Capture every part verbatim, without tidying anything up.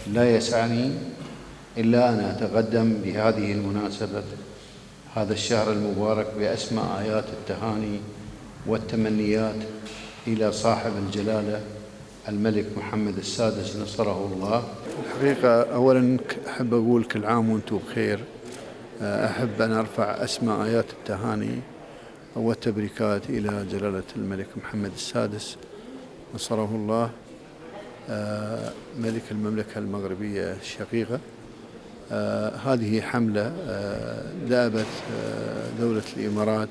لا يسعني إلا أن أتقدم بهذه المناسبة هذا الشهر المبارك بأسمى آيات التهاني والتمنيات إلى صاحب الجلالة الملك محمد السادس نصره الله. الحقيقة أولا أحب أقول كل عام وأنتم بخير. أحب أن أرفع أسمى آيات التهاني والتبريكات إلى جلالة الملك محمد السادس نصره الله ملك المملكة المغربية الشقيقة. هذه حملة دأبت دولة الإمارات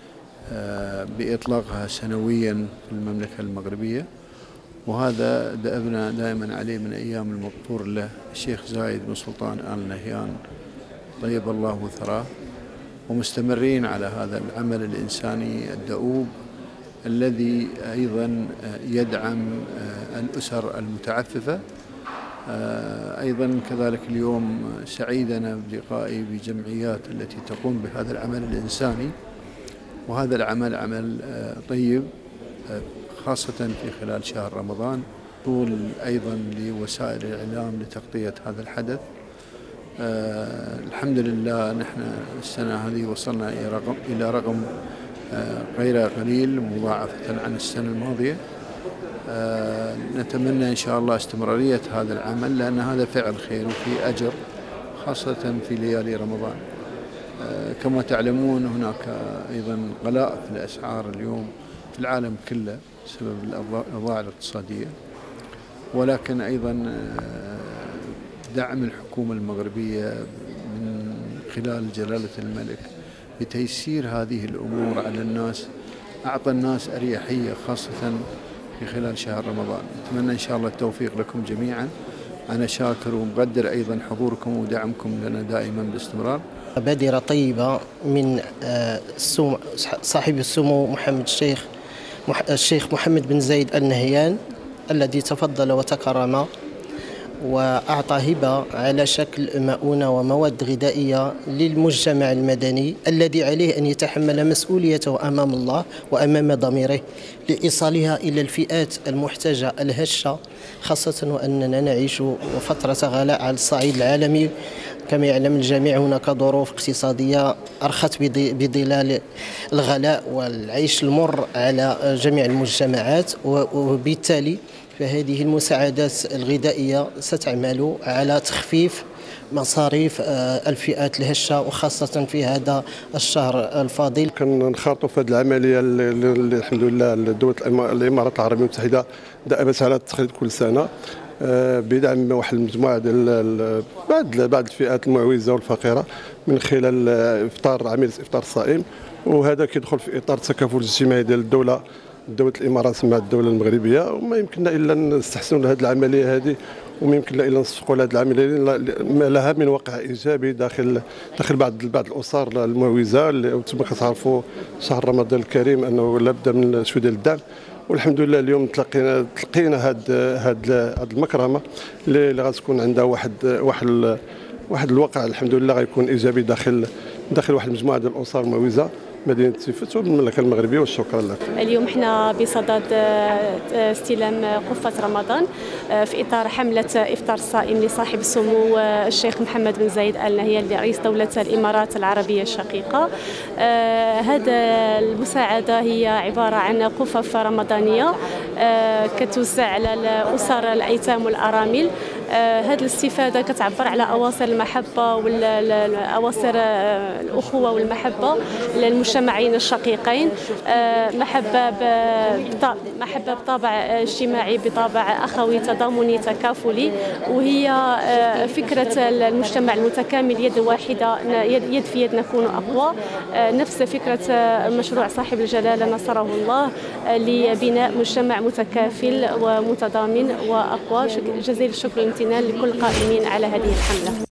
بإطلاقها سنويا في المملكة المغربية، وهذا دأبنا دائما عليه من أيام المغفور له الشيخ زايد بن سلطان آل نهيان طيب الله ثراه، ومستمرين على هذا العمل الإنساني الدؤوب الذي أيضا يدعم الأسر المتعففة. أيضا كذلك اليوم سعيد أنا بلقائي بجمعيات التي تقوم بهذا العمل الإنساني، وهذا العمل عمل طيب خاصة في خلال شهر رمضان. طول أيضا لوسائل الإعلام لتغطية هذا الحدث. آه الحمد لله نحن السنة هذه وصلنا إلى رقم, إلى رقم آه غير قليل مضاعفة عن السنة الماضية. آه نتمنى إن شاء الله استمرارية هذا العمل، لأن هذا فعل خير وفي أجر خاصة في ليالي رمضان. آه كما تعلمون هناك أيضا غلاء في الأسعار اليوم في العالم كله بسبب الأوضاع الاقتصادية، ولكن أيضا دعم الحكومة المغربية من خلال جلالة الملك لتيسير هذه الأمور على الناس أعطى الناس أريحية خاصة في خلال شهر رمضان. أتمنى إن شاء الله التوفيق لكم جميعا. أنا شاكر ومقدر أيضا حضوركم ودعمكم لنا دائما باستمرار. بادرة طيبة من صاحب السمو محمد الشيخ الشيخ محمد بن زايد آل نهيان الذي تفضل وتكرم وأعطى هبة على شكل مؤونة ومواد غذائية للمجتمع المدني الذي عليه أن يتحمل مسؤوليته أمام الله وأمام ضميره لإيصالها إلى الفئات المحتاجة الهشة، خاصة وأننا نعيش فترة غلاء على الصعيد العالمي. كما يعلم الجميع هناك ظروف اقتصادية أرخت بظلال الغلاء والعيش المر على جميع المجتمعات، وبالتالي فهذه المساعدات الغذائية ستعمل على تخفيف مصاريف الفئات الهشة، وخاصة في هذا الشهر الفاضل. كنخرطوا في هذه العملية اللي الحمد لله دولة الإمارات العربية المتحدة دأبت على التقليد كل سنة بدعم واحد المجموعة ديال بعض بعض الفئات المعوزة والفقيرة من خلال إفطار عملية إفطار الصائم، وهذا كيدخل في إطار التكافل الاجتماعي ديال الدولة دولة الإمارات مع الدولة المغربية. وما يمكننا إلا نستحسنوا هذه العملية هذه، وما يمكننا إلا نسقوا لهذه العملية ما لها من واقع إيجابي داخل داخل بعض بعض الأسر المعوزة اللي كما كتعرفوا شهر رمضان الكريم أنه لابد من شوية ديال الدعم. والحمد لله اليوم تلقينا تلقينا هاد هاد هاد المكرمه اللي غتكون عندها واحد واحد واحد الواقع الحمد لله غيكون ايجابي داخل داخل واحد المجموعه ديال الاسر المعوزه مدينه تيفوت والمملكه المغربيه. والشكر لك. اليوم احنا بصدد استلام قفه رمضان في اطار حمله افطار الصائم لصاحب السمو الشيخ محمد بن زايد آل نهيان رئيس دوله الامارات العربيه الشقيقه. هذا المساعده هي عباره عن قفف رمضانيه كتوزع على الاسر الايتام والارامل. هذه الاستفاده كتعبر على اواصر المحبه والاواصر الاخوه والمحبه للمجتمعين الشقيقين، محبه محبه بطابع اجتماعي بطابع اخوي تضامني تكافلي، وهي فكره المجتمع المتكامل يد واحده يد في يد نكون اقوى. نفس فكره مشروع صاحب الجلاله نصره الله لبناء مجتمع متكافل ومتضامن واقوى. جزيل الشكر والامتنان لكل القائمين على هذه الحمله.